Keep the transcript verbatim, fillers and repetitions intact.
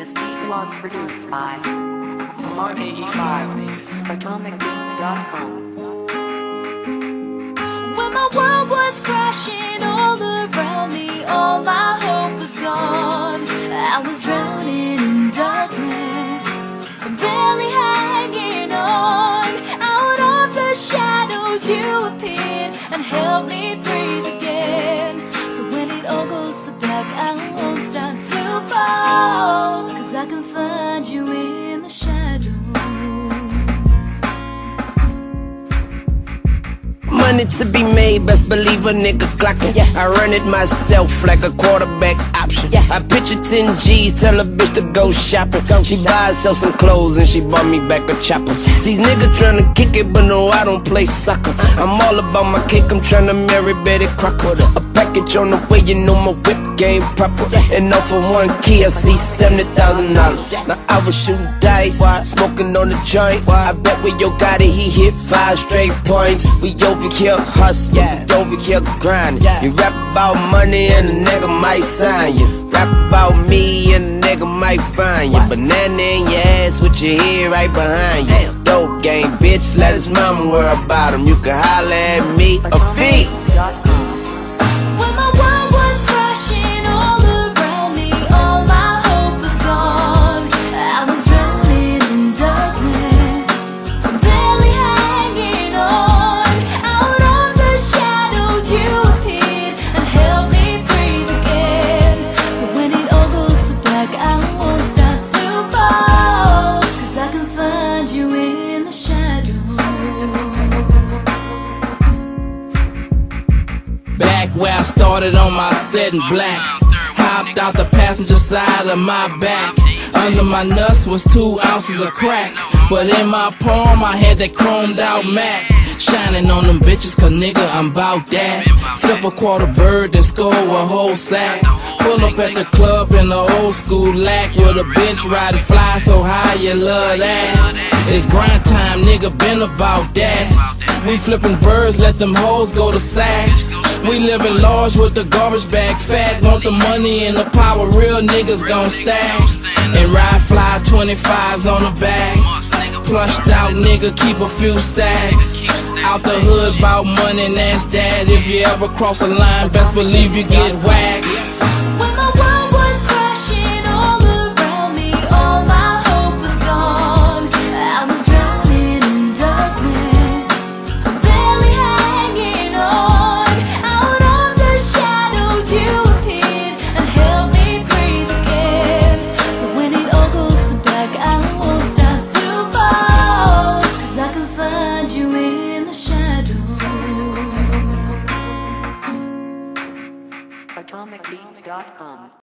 This beat was produced by Mark eighty-five, atomic beats dot com. When my world was crashing all around me, all my hope was gone. I was drowning in darkness, barely hanging on. Out of the shadows you appeared and helped me breathe again. So when it all goes to black, I won't start to fall, 'cause I can find you in the shadows. Money to be made, best believe a nigga clockin'. Yeah. I run it myself like a quarterback option. Yeah. I picture ten G's, tell a bitch to go shopping. Go she buy herself some clothes and she bought me back a chopper. See niggas tryna kick it, but no, I don't play soccer. I'm all about my cake, I'm tryna marry Betty Crocker. A package on the way, you know my whip game proper. Yeah. And off of one key, I see seventy thousand dollars. Now I was shooting dice, smoking on the joint. I bet with yo got it, he hit five straight points. We over here hustling, we over here grinding. You rap about money and a nigga might sign you. Rap about me and a nigga might find you. Banana in your ass with your head right behind you. Dope game, bitch, let his mama worry about him. You can holler at me a fee. When my world was crashing all around me, all my hope was gone. I was drowning in darkness, barely hanging on. Out of the shadows you appeared and helped me breathe again. So when it all goes to black, I won't start to fall, 'cause I can find you in the shadows. Back where I started on my set in black, hopped out the passenger side of my back. Under my nuts was two ounces of crack, but in my palm I had that chromed out Mac. Shining on them bitches, 'cause nigga, I'm bout that. Flip a quarter bird and score a whole sack. Pull up at the club in the old school lack, with a bench riding fly so high you love that. It's grind time, nigga, been about that. We flipping birds, let them hoes go to sacks. We living large with the garbage bag fat. Want the money and the power, real niggas gon' stack. And ride fly twenty-fives on the back. Plushed out nigga, keep a few stacks. Out the hood, bout money, and that's that. If you ever cross a line, best believe you get whacked. When my world was crashing all around me, all my hope was gone. I was drowning in darkness, barely hanging on. Out of the shadows you appeared and helped me breathe again. So when it all goes to black, I won't start to fall, 'cause I can find you in the shadows. atomic beats dot com